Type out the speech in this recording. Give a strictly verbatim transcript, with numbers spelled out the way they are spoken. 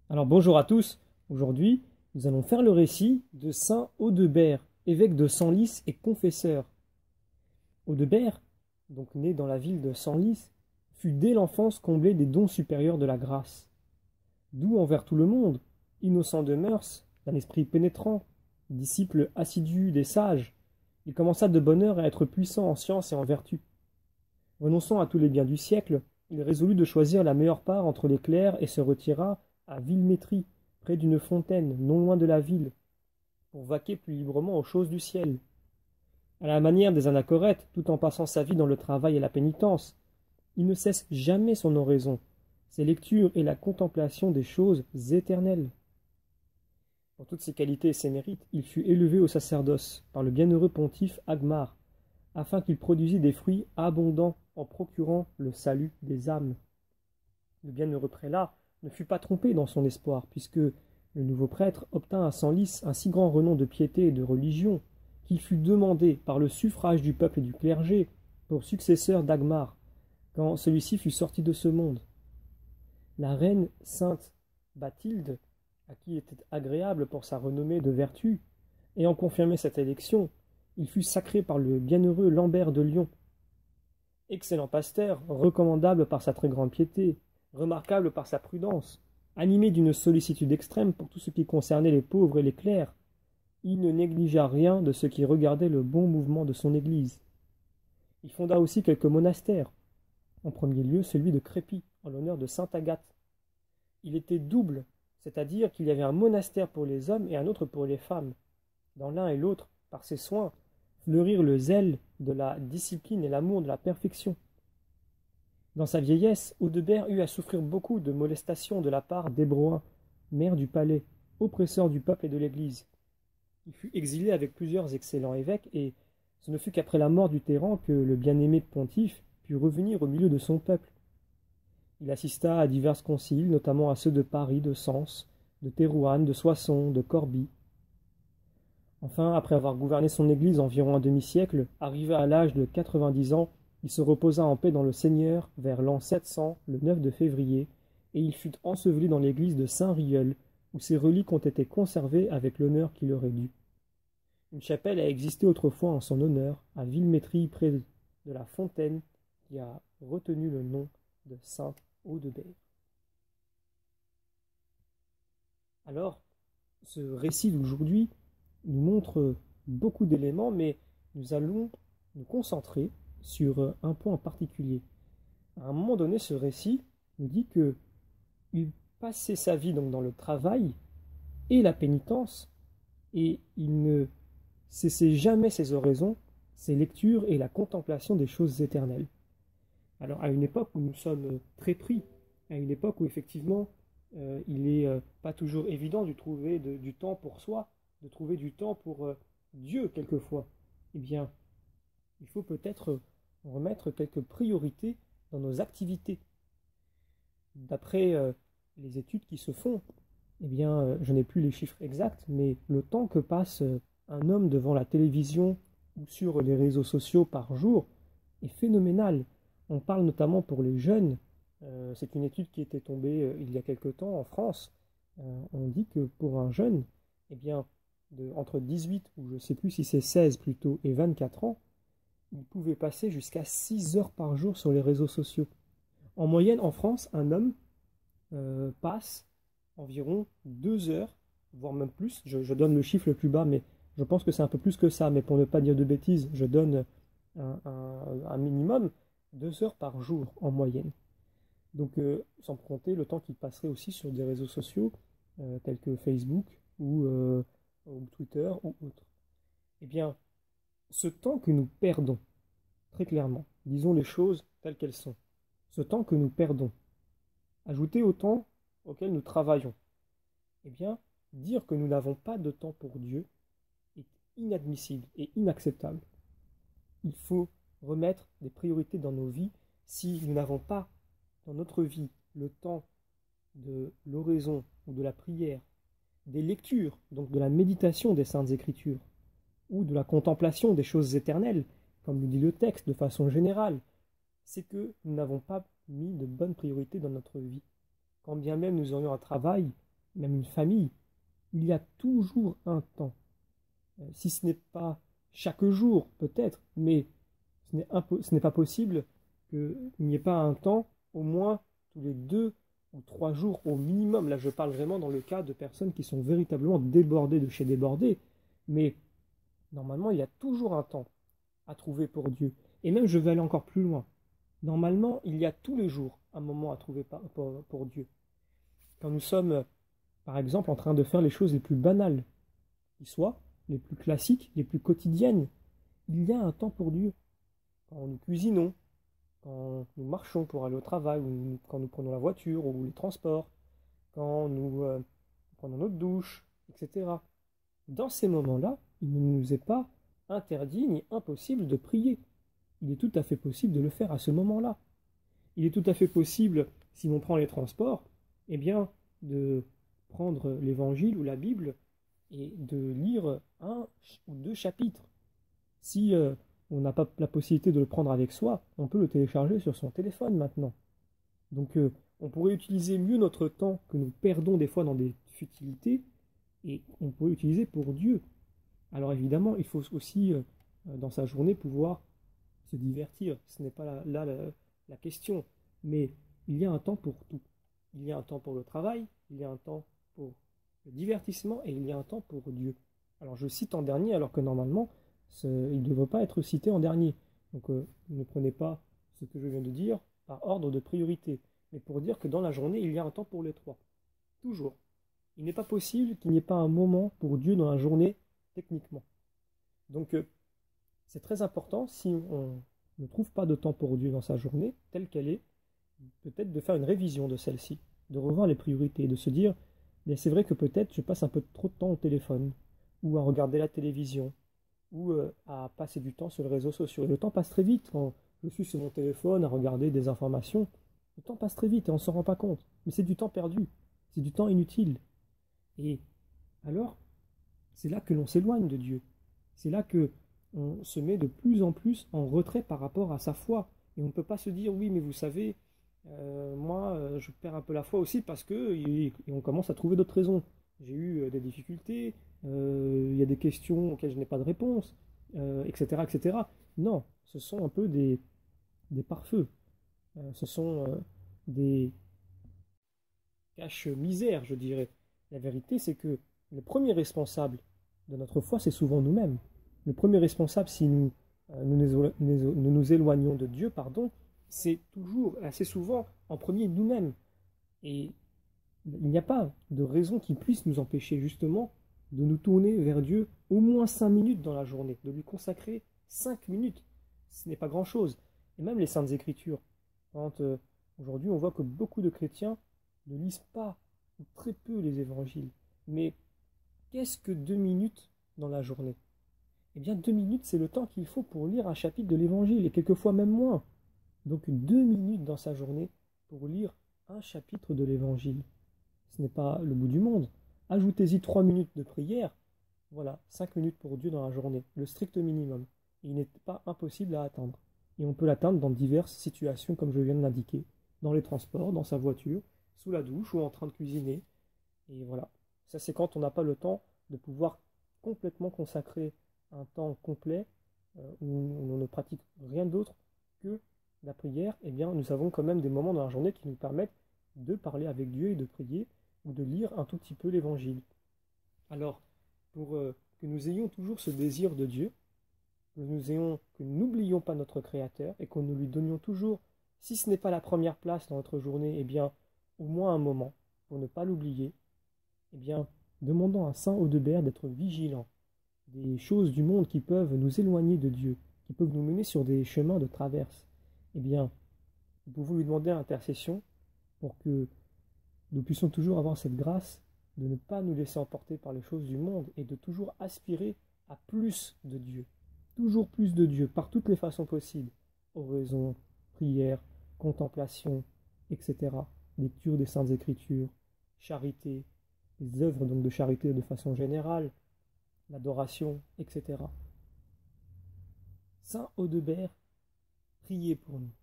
Alors bonjour à tous, aujourd'hui nous allons faire le récit de saint Audebert, évêque de Senlis et confesseur. Audebert, donc né dans la ville de Senlis, fut dès l'enfance comblé des dons supérieurs de la grâce. Doux envers tout le monde, innocent de mœurs, d'un esprit pénétrant, disciple assidu des sages, il commença de bonne heure à être puissant en science et en vertu. Renonçant à tous les biens du siècle, il résolut de choisir la meilleure part entre les clercs et se retira à Vilmétrie, près d'une fontaine, non loin de la ville, pour vaquer plus librement aux choses du ciel. À la manière des anachorètes, tout en passant sa vie dans le travail et la pénitence, il ne cesse jamais son oraison, ses lectures et la contemplation des choses éternelles. Pour toutes ses qualités et ses mérites, il fut élevé au sacerdoce par le bienheureux pontife Agmar, afin qu'il produisît des fruits abondants en procurant le salut des âmes. Le bienheureux prélat ne fut pas trompé dans son espoir, puisque le nouveau prêtre obtint à Senlis un si grand renom de piété et de religion qu'il fut demandé par le suffrage du peuple et du clergé pour successeur d'Agmar, quand celui-ci fut sorti de ce monde. La reine sainte Bathilde, à qui était agréable pour sa renommée de vertu, ayant confirmé cette élection, il fut sacré par le bienheureux Lambert de Lyon. Excellent pasteur, recommandable par sa très grande piété, remarquable par sa prudence, animé d'une sollicitude extrême pour tout ce qui concernait les pauvres et les clercs, il ne négligea rien de ce qui regardait le bon mouvement de son Église. Il fonda aussi quelques monastères, en premier lieu celui de Crépy, en l'honneur de sainte Agathe. Il était double, c'est-à-dire qu'il y avait un monastère pour les hommes et un autre pour les femmes. Dans l'un et l'autre, par ses soins, fleurirent le zèle de la discipline et l'amour de la perfection. Dans sa vieillesse, Audebert eut à souffrir beaucoup de molestations de la part d'Hébroin, maire du palais, oppresseur du peuple et de l'Église. Il fut exilé avec plusieurs excellents évêques, et ce ne fut qu'après la mort du tyran que le bien-aimé pontife put revenir au milieu de son peuple. Il assista à divers conciles, notamment à ceux de Paris, de Sens, de Thérouanne, de Soissons, de Corbie. Enfin, après avoir gouverné son Église environ un demi-siècle, arrivé à l'âge de quatre-vingt-dix ans, il se reposa en paix dans le Seigneur vers l'an sept cents, le neuf de février, et il fut enseveli dans l'église de Saint-Rieul, où ses reliques ont été conservées avec l'honneur qui leur est dû. Une chapelle a existé autrefois en son honneur, à Vilmétrie, près de la fontaine qui a retenu le nom de saint Audebert. Alors, ce récit d'aujourd'hui nous montre beaucoup d'éléments, mais nous allons nous concentrer sur un point en particulier. À un moment donné, ce récit nous dit que il passait sa vie donc dans le travail et la pénitence, et il ne cessait jamais ses oraisons, ses lectures et la contemplation des choses éternelles. Alors, à une époque où nous sommes très pris, à une époque où effectivement euh, il n'est euh, pas toujours évident de trouver de, du temps pour soi, de trouver du temps pour euh, Dieu quelquefois, eh bien, il faut peut-être remettre quelques priorités dans nos activités. D'après euh, les études qui se font, eh bien, euh, je n'ai plus les chiffres exacts, mais le temps que passe euh, un homme devant la télévision ou sur les réseaux sociaux par jour est phénoménal. On parle notamment pour les jeunes, euh, c'est une étude qui était tombée euh, il y a quelque temps en France, euh, on dit que pour un jeune, eh bien, de, entre dix-huit, ou je ne sais plus si c'est seize plutôt, et vingt-quatre ans, il pouvait passer jusqu'à six heures par jour sur les réseaux sociaux. En moyenne, en France, un homme euh, passe environ deux heures, voire même plus. Je, je donne le chiffre le plus bas, mais je pense que c'est un peu plus que ça. Mais pour ne pas dire de bêtises, je donne un, un, un minimum, deux heures par jour en moyenne. Donc, euh, sans compter le temps qu'il passerait aussi sur des réseaux sociaux, euh, tels que Facebook ou, euh, ou Twitter ou autres. Eh bien, ce temps que nous perdons, très clairement, disons les choses telles qu'elles sont, ce temps que nous perdons, ajouté au temps auquel nous travaillons, eh bien, dire que nous n'avons pas de temps pour Dieu est inadmissible et inacceptable. Il faut remettre des priorités dans nos vies. Si nous n'avons pas dans notre vie le temps de l'oraison ou de la prière, des lectures, donc de la méditation des Saintes Écritures, ou de la contemplation des choses éternelles, comme le dit le texte de façon générale, c'est que nous n'avons pas mis de bonnes priorités dans notre vie. Quand bien même nous aurions un travail, même une famille, il y a toujours un temps. Euh, si ce n'est pas chaque jour, peut-être, mais ce n'est impo- ce n'est pas possible qu'il n'y ait pas un temps, au moins tous les deux ou trois jours au minimum. Là, je parle vraiment dans le cas de personnes qui sont véritablement débordées de chez débordées. Mais normalement, il y a toujours un temps à trouver pour Dieu. Et même, je vais aller encore plus loin. Normalement, il y a tous les jours un moment à trouver par- pour, pour Dieu. Quand nous sommes, par exemple, en train de faire les choses les plus banales, qui soient les plus classiques, les plus quotidiennes, il y a un temps pour Dieu. Quand nous cuisinons, quand nous marchons pour aller au travail, ou quand nous prenons la voiture ou les transports, quand nous euh, prenons notre douche, et cetera. Dans ces moments-là, il ne nous est pas interdit ni impossible de prier. Il est tout à fait possible de le faire à ce moment-là. Il est tout à fait possible, si l'on prend les transports, eh bien, de prendre l'évangile ou la Bible et de lire un ou deux chapitres. Si euh, on n'a pas la possibilité de le prendre avec soi, on peut le télécharger sur son téléphone maintenant. Donc euh, on pourrait utiliser mieux notre temps que nous perdons des fois dans des futilités et on pourrait l'utiliser pour Dieu. Alors évidemment, il faut aussi, euh, dans sa journée, pouvoir se divertir. Ce n'est pas là, là la, la question. Mais il y a un temps pour tout. Il y a un temps pour le travail, il y a un temps pour le divertissement et il y a un temps pour Dieu. Alors je cite en dernier alors que normalement, ce, il ne devrait pas être cité en dernier. Donc euh, ne prenez pas ce que je viens de dire par ordre de priorité, mais pour dire que dans la journée, il y a un temps pour les trois. Toujours. Il n'est pas possible qu'il n'y ait pas un moment pour Dieu dans la journée, techniquement. Donc euh, c'est très important, si on ne trouve pas de temps pour Dieu dans sa journée, telle qu'elle est, peut-être de faire une révision de celle-ci, de revoir les priorités, de se dire, mais c'est vrai que peut-être je passe un peu trop de temps au téléphone, ou à regarder la télévision, ou euh, à passer du temps sur les réseaux sociaux. Et le temps passe très vite quand je suis sur mon téléphone à regarder des informations. Le temps passe très vite et on ne s'en rend pas compte. Mais c'est du temps perdu, c'est du temps inutile. Et alors, c'est là que l'on s'éloigne de Dieu. C'est là que on se met de plus en plus en retrait par rapport à sa foi. Et on ne peut pas se dire, oui, mais vous savez, euh, moi, euh, je perds un peu la foi aussi parce que et, et on commence à trouver d'autres raisons. J'ai eu euh, des difficultés, euh, il y a des questions auxquelles je n'ai pas de réponse, euh, et cetera, et cetera. Non, ce sont un peu des, des pare-feux. Euh, ce sont euh, des cache-misères, je dirais. La vérité, c'est que le premier responsable de notre foi, c'est souvent nous-mêmes. Le premier responsable, si nous, euh, nous, nous, nous, nous nous éloignons de Dieu, pardon, c'est toujours, assez souvent, en premier nous-mêmes. Et il n'y a pas de raison qui puisse nous empêcher justement de nous tourner vers Dieu au moins cinq minutes dans la journée, de lui consacrer cinq minutes. Ce n'est pas grand-chose. Et même les Saintes Écritures. Quand euh, aujourd'hui on voit que beaucoup de chrétiens ne lisent pas ou très peu les évangiles. Mais qu'est-ce que deux minutes dans la journée? Eh bien, deux minutes, c'est le temps qu'il faut pour lire un chapitre de l'évangile, et quelquefois même moins. Donc, deux minutes dans sa journée pour lire un chapitre de l'évangile. Ce n'est pas le bout du monde. Ajoutez-y trois minutes de prière. Voilà, cinq minutes pour Dieu dans la journée, le strict minimum. Il n'est pas impossible à atteindre. Et on peut l'atteindre dans diverses situations, comme je viens de l'indiquer. Dans les transports, dans sa voiture, sous la douche ou en train de cuisiner. Et voilà. Ça, c'est quand on n'a pas le temps de pouvoir complètement consacrer un temps complet euh, où on ne pratique rien d'autre que la prière. Eh bien, nous avons quand même des moments dans la journée qui nous permettent de parler avec Dieu et de prier ou de lire un tout petit peu l'Évangile. Alors, pour euh, que nous ayons toujours ce désir de Dieu, que nous ayons, que nous n'oublions pas notre Créateur et que nous lui donnions toujours, si ce n'est pas la première place dans notre journée, eh bien, au moins un moment pour ne pas l'oublier, eh bien, demandons à Saint Audebert d'être vigilant des choses du monde qui peuvent nous éloigner de Dieu, qui peuvent nous mener sur des chemins de traverse. Eh bien, nous pouvons lui demander intercession pour que nous puissions toujours avoir cette grâce de ne pas nous laisser emporter par les choses du monde et de toujours aspirer à plus de Dieu. Toujours plus de Dieu, par toutes les façons possibles. Oraison, prière, contemplation, et cetera. Lecture des Saintes Écritures, charité, les œuvres donc de charité de façon générale, l'adoration, et cetera. Saint Audebert, priez pour nous.